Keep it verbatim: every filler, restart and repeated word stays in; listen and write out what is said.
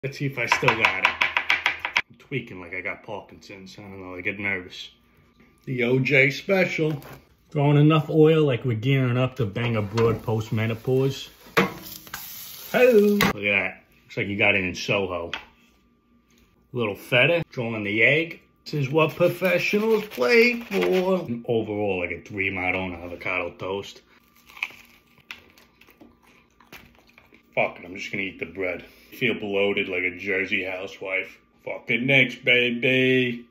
Let's see if I still got it. I'm tweaking like I got Parkinson's. I don't know, I get nervous. The O J special. Throwing enough oil like we're gearing up to bang a broad post-menopause. Oh, look at that. Looks like you got it in Soho. Little feta, throwing the egg. This is what professionals play for. Overall, like a dream out on avocado toast. Fuck it, I'm just gonna eat the bread. Feel bloated like a Jersey housewife. Fucking next, baby.